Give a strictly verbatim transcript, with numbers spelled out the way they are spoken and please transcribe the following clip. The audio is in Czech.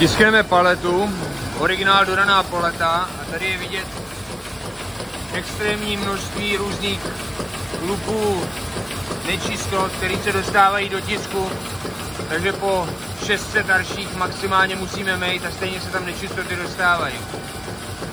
Tiskneme paletu, originál dodaná paleta, a tady je vidět extrémní množství různých hluků, nečistot, které se dostávají do tisku, takže po šest set dalších maximálně musíme mít a stejně se tam nečistoty dostávají.